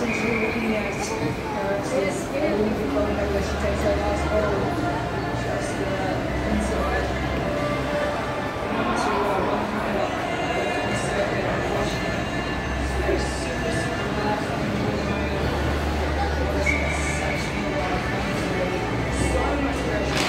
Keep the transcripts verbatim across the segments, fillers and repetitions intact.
potentially looking at Eric's ability to clone her where she takes her last hold just uh, inside into uh, one point up in circuit and Washington. So super, super fast and really what a sensational ride from Israel. So much pressure.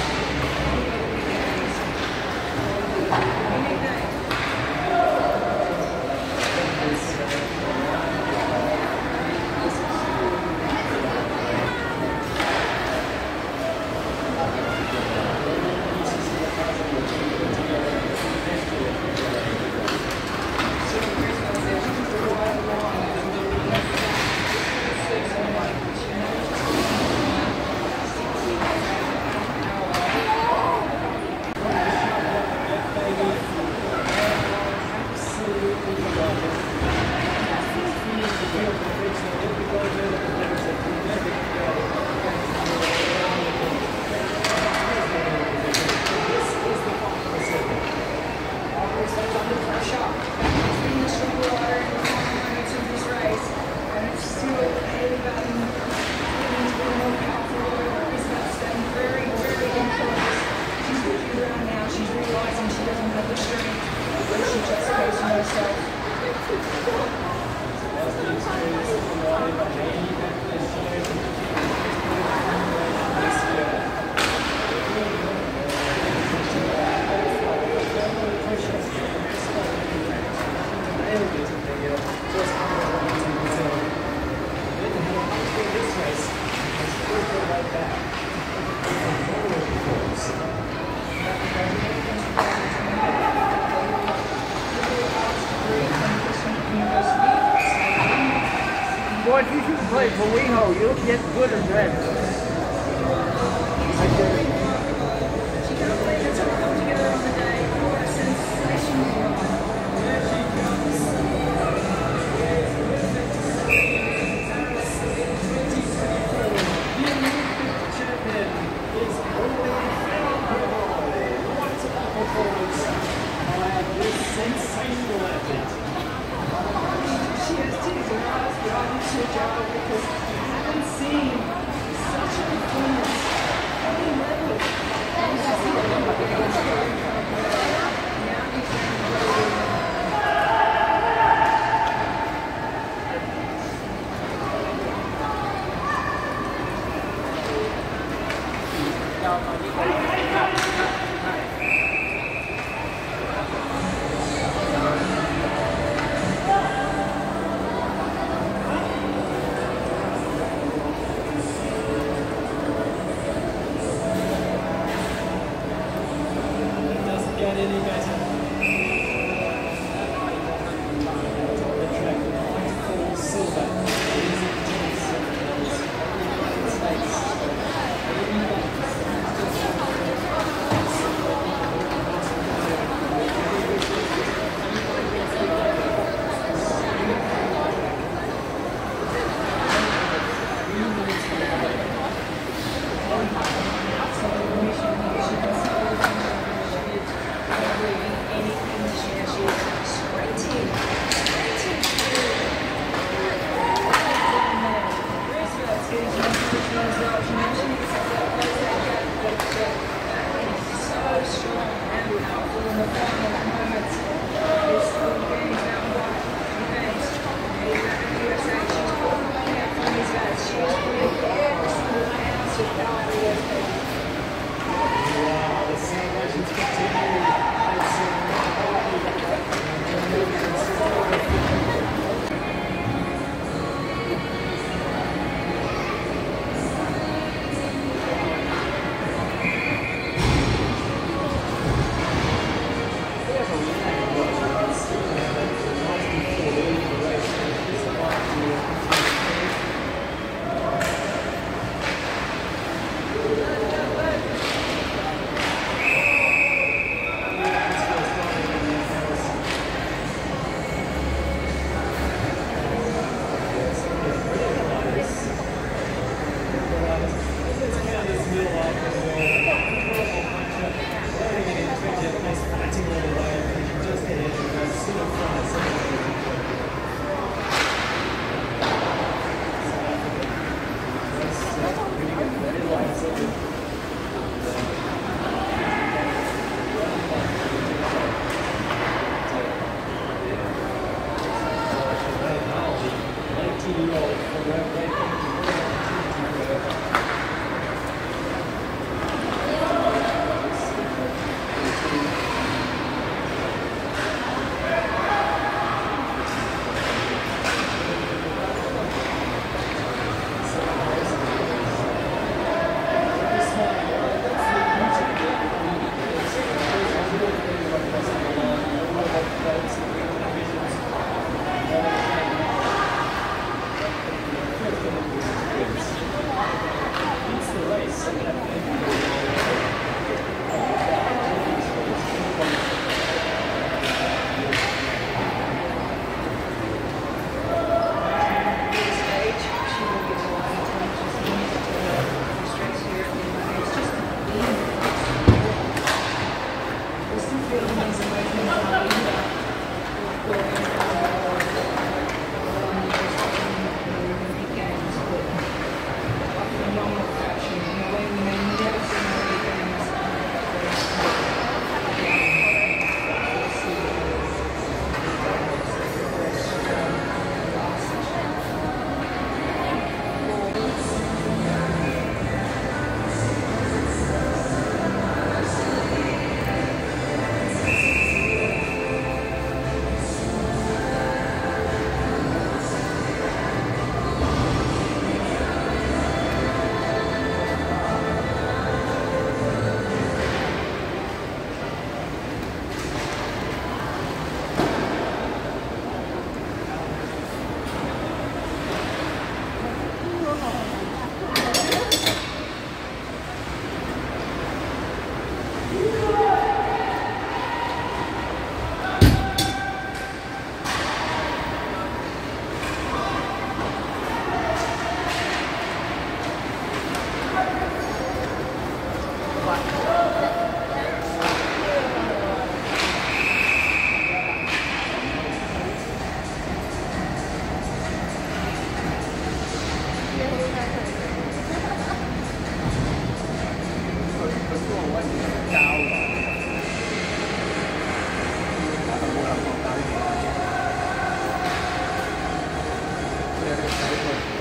Boy, if you should play for WeHo, you'll get good at that. She can't believe it's all come together on the day. What a sensational ride. There she comes. twenty twenty-four. The Olympic champion is already found. What a performance by this sensational athlete. She has tears in her eyes behind her job because I haven't seen such a performance at any level. And you see the number of games going from her. Now he's going to go any better. The track, Nightfall Silver, is in States. 膠㗎。但係冇諗過膠嘅。佢有啲細個。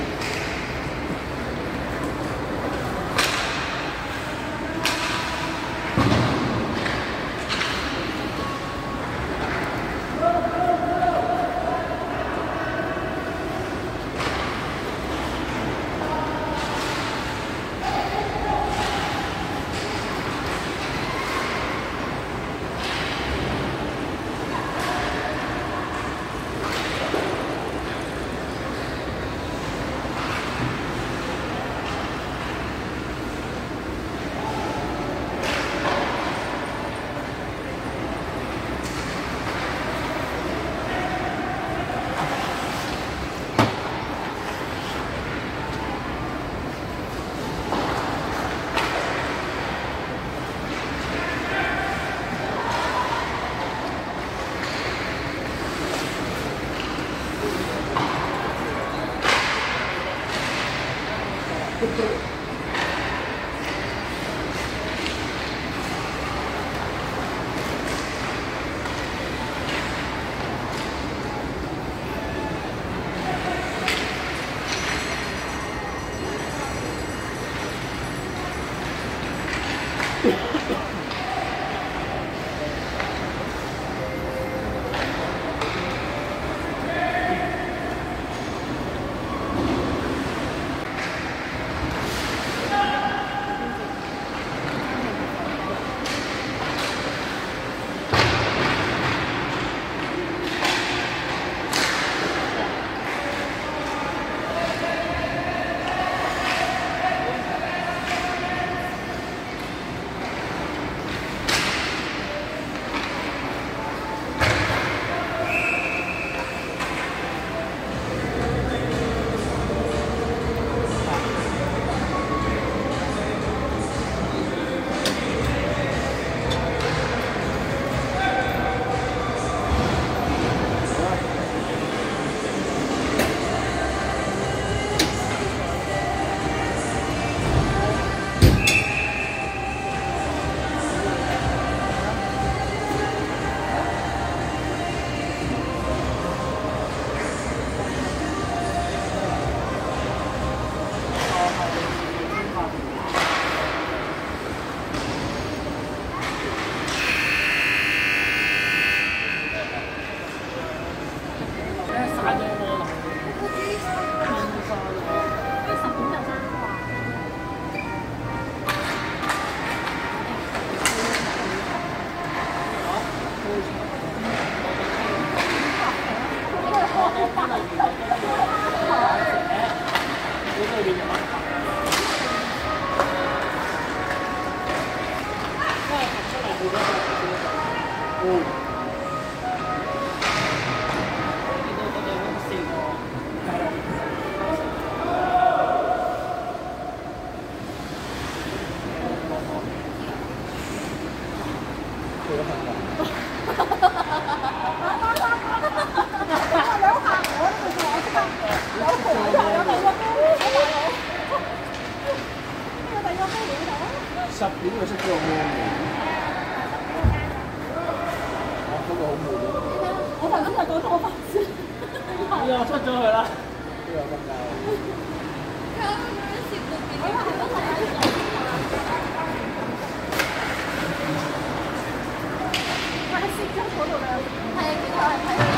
十點就識咗個喎，我嗰個好悶啊！ 我頭先就講咗我發先， 呢個出咗去啦， 呢個瞓覺。 我係都係喺度。係攝咗嗰度嘅，係啊，其實係睇到。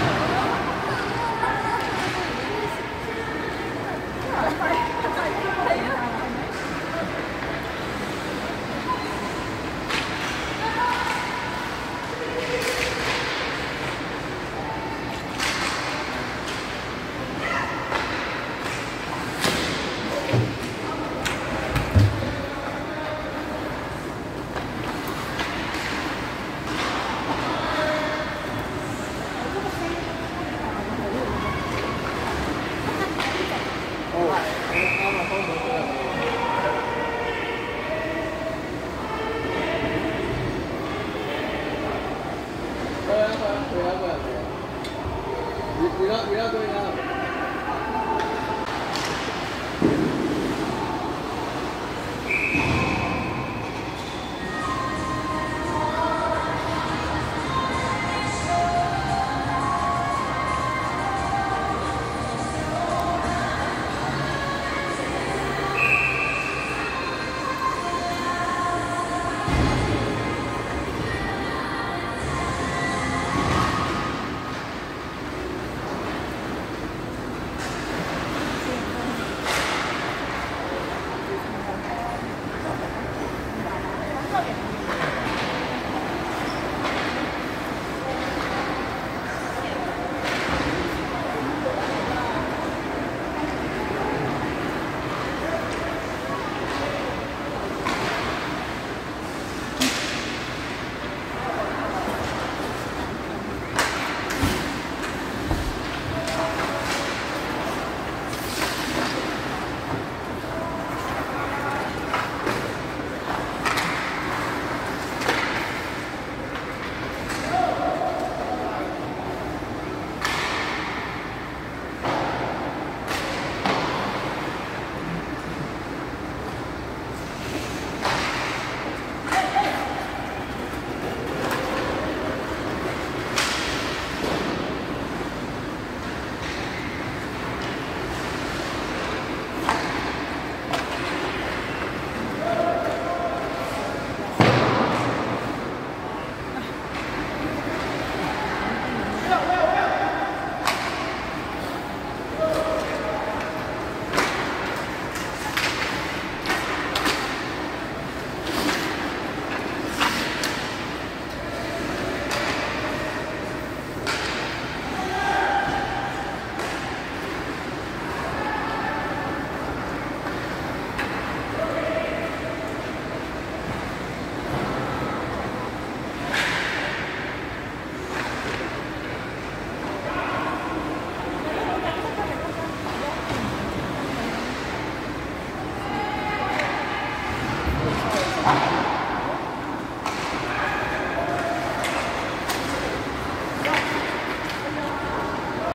Thank